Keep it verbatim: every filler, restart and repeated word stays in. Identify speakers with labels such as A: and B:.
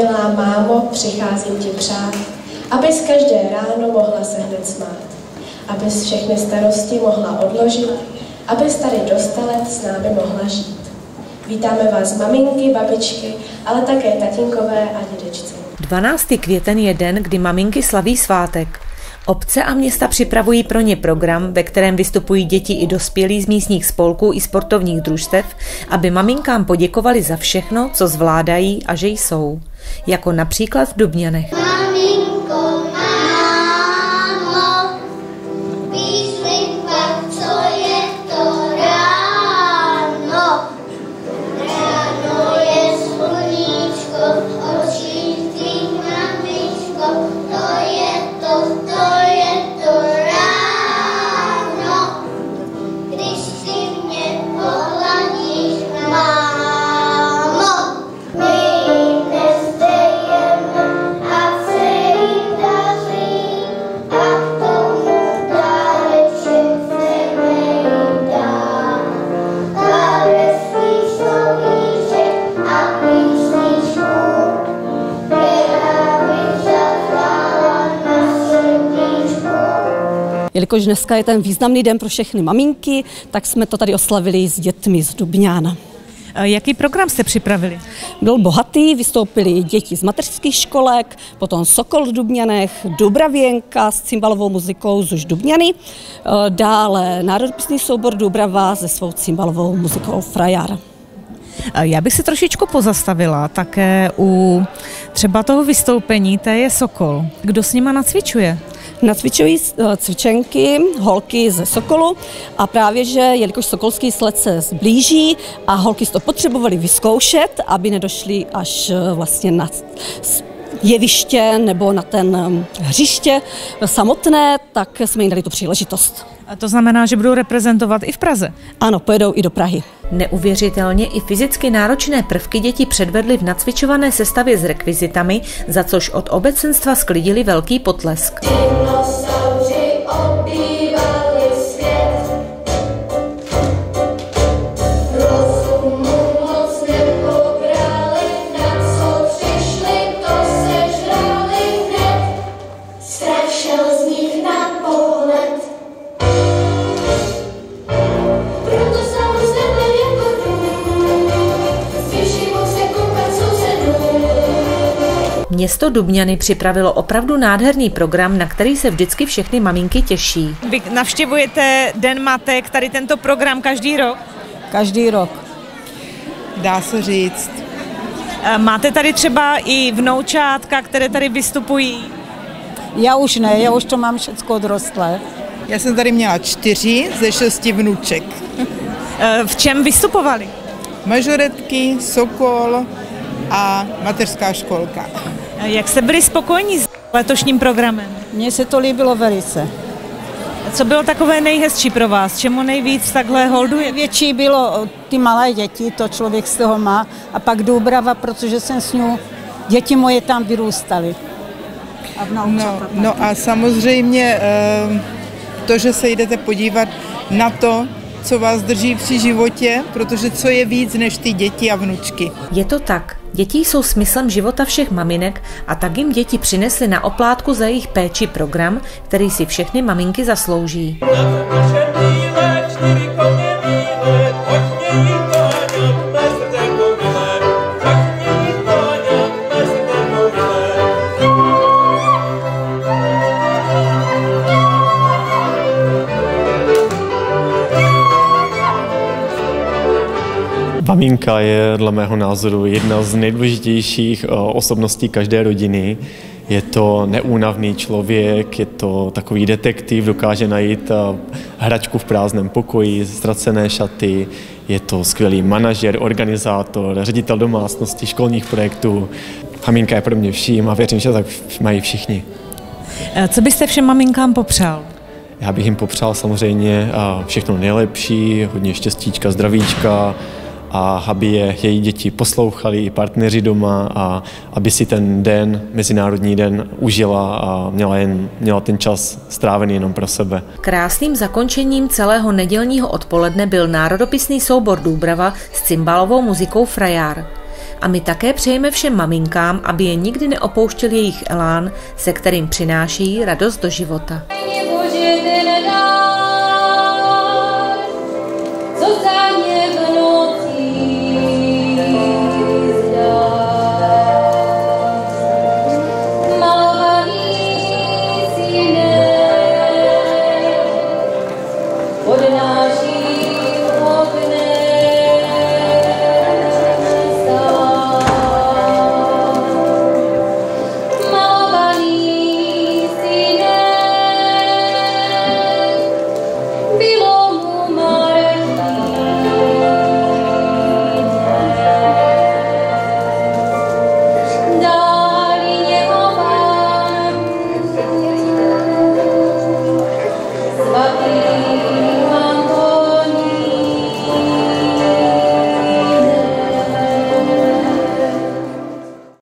A: milá mámo, přicházím ti přát, abys každé ráno mohla se hned smát, abys všechny starosti mohla odložit, abys tady dosta let s námi mohla žít. Vítáme vás maminky, babičky, ale také tatínkové a dědečci.
B: dvanáctý květen je den, kdy maminky slaví svátek. Obce a města připravují pro ně program, ve kterém vystupují děti i dospělí z místních spolků i sportovních družstev, aby maminkám poděkovali za všechno, co zvládají a že jsou. Jako například v Dubňanech.
C: Jelikož dneska je ten významný den pro všechny maminky, tak jsme to tady oslavili s dětmi z Dubňána.
B: Jaký program jste připravili?
C: Byl bohatý, vystoupili děti z mateřských školek, potom Sokol v Dubňanech, Dubravěnka s cymbalovou muzikou z Dubňany, dále národopisný soubor Dubrava se svou cymbalovou muzikou Frajar.
B: Já bych se trošičku pozastavila také u třeba toho vystoupení, to je Sokol. Kdo s nima nacvičuje?
C: Nacvičují cvičenky, holky ze Sokolu a právě, že jelikož sokolský sled se zblíží a holky to potřebovali vyzkoušet, aby nedošly až vlastně na jeviště nebo na ten hřiště samotné, tak jsme jim dali tu příležitost.
B: A to znamená, že budou reprezentovat i v Praze?
C: Ano, pojedou i do Prahy.
B: Neuvěřitelně i fyzicky náročné prvky děti předvedly v nacvičované sestavě s rekvizitami, za což od obecenstva sklidili velký potlesk. Město Dubňany připravilo opravdu nádherný program, na který se vždycky všechny maminky těší. Vy navštěvujete Den matek, tady tento program každý rok?
D: Každý rok. Dá se říct.
B: Máte tady třeba i vnoučátka, které tady vystupují?
D: Já už ne, já už to mám všecko odrostlé. Já jsem tady měla čtyři ze šesti vnuček.
B: V čem vystupovali?
D: Mažoretky, Sokol a mateřská školka.
B: Jak jste byli spokojení s letošním programem?
D: Mně se to líbilo velice.
B: Co bylo takové nejhezčí pro vás? Čemu nejvíc takhle holduje?
D: Větší bylo ty malé děti, to člověk z toho má, a pak Dubrava, protože jsem s ní, děti moje tam vyrůstaly. A no, no a samozřejmě to, že se jdete podívat na to, co vás drží při životě, protože co je víc než ty děti a vnučky.
B: Je to tak. Děti jsou smyslem života všech maminek a tak jim děti přinesly na oplátku za jejich péči program, který si všechny maminky zaslouží.
E: Maminka je dle mého názoru jedna z nejdůležitějších osobností každé rodiny. Je to neúnavný člověk, je to takový detektiv, dokáže najít hračku v prázdném pokoji, ztracené šaty, je to skvělý manažer, organizátor, ředitel domácnosti, školních projektů. Maminka je pro mě vším a věřím, že tak mají všichni.
B: Co byste všem maminkám popřál?
E: Já bych jim popřál samozřejmě všechno nejlepší, hodně štěstíčka, zdravíčka, a aby je její děti poslouchali, i partneři doma, a aby si ten den, Mezinárodní den, užila a měla, jen, měla ten čas strávený jenom pro sebe.
B: Krásným zakončením celého nedělního odpoledne byl národopisný soubor Dubrava s cymbalovou muzikou Frajar. A my také přejeme všem maminkám, aby je nikdy neopouštěl jejich elán, se kterým přinášejí radost do života.